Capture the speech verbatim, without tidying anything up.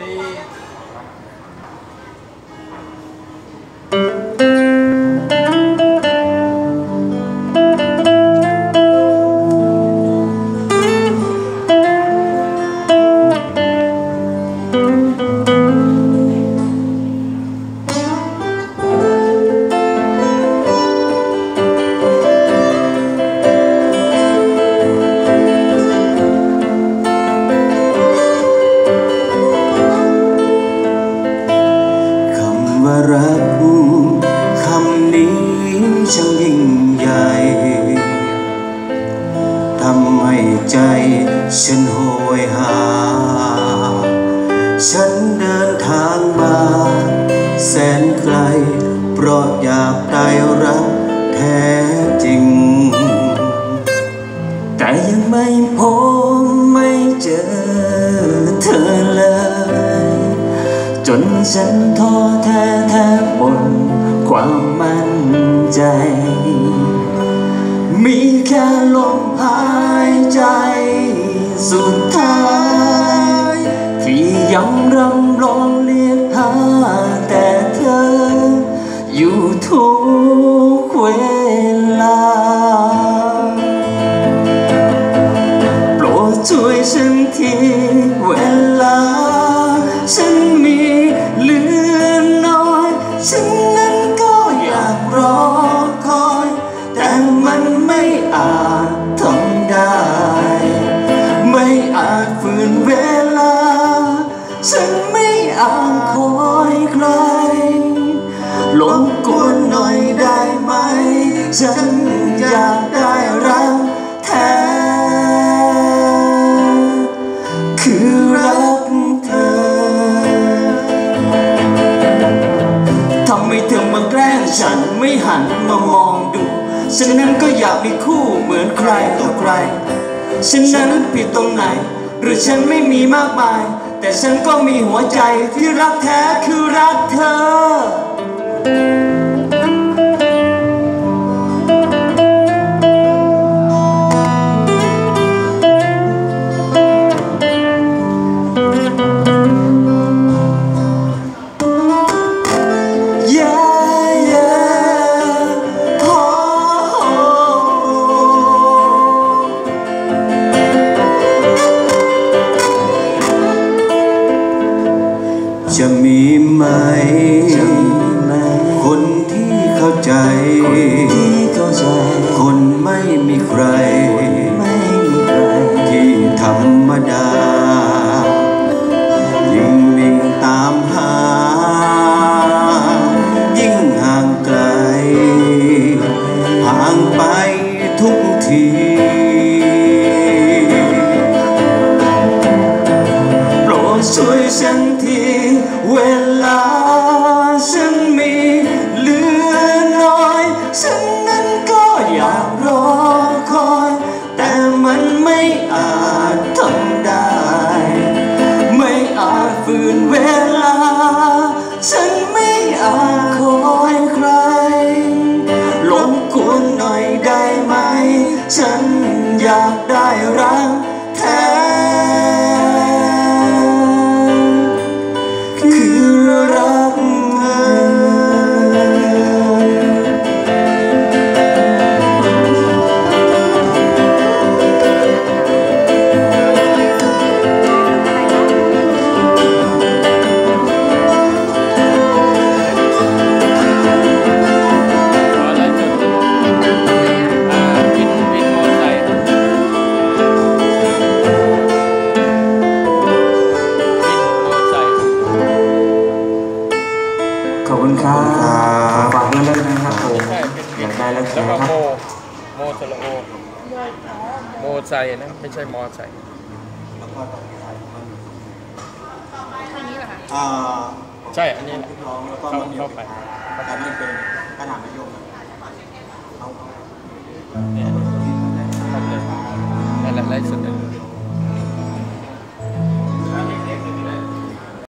สี่รักคำนี้ช่างยิ่งใหญ่ทำให้ใจฉันโหยหาฉันเดินทางมาแสนไกลเพราะอยากได้รักแท้จริงแต่ยังไม่พบไม่เจอเธอเลยจนฉันท้อแท้แทบหมดความมั่นใจมีแค่ลมหายใจสุดท้ายที่ยังรำร้องเรียกหาแต่เธออยู่ทุกเวลาโปรดช่วยฉันทีเวลาฉันมีเหลือน้อยฉันนั้นก็อยากรอคอยแต่มันไม่อาจทำได้ไม่อาจฝืนเวลาฉันไม่อาจคอยใครรบกวนหน่อยได้ไหมฉันอยากได้รักแท้คือรักเธอทำไมเธอมาแกล้งฉันไม่หันมามองดูฉันนั้นก็อยากมีคู่เหมือนใครต่อใครฉันนั้นผิดตรงไหนหรือฉันไม่มีมากมายแต่ฉันก็มีหัวใจที่รักแท้คือรักเธอจะมีไหมคนที่เข้าใจคนไม่มีใครที่ธรรมดายิ่งวิ่งตามหายิ่งห่างไกลห่างไปทุกทีโปรดช่วยฉันทีเวลาฉันมีเหลือน้อยฉันนั้นก็อยากรอคอยแต่มันไม่อาจทำได้ไม่อาจฝืนเวลาฉันไม่อาจคอยใครรบกวนหน่อยได้ไหมฉันอยากได้รักแท้ขอบคุณครับฝากเงินแล้วนะครับผมอยากได้แล้วแชร์ครับโมโมสระโอโมไซนะไม่ใช่มอไซแล้วก็ตอนนี้อันนี้เหรอคะอ่าใช่อันนี้ร้องแล้วก็มันเข้าไปการนี้เป็นขนาดนโยบายเอาเนี่ยทำเลยนั่นแหละไล่สุดเลย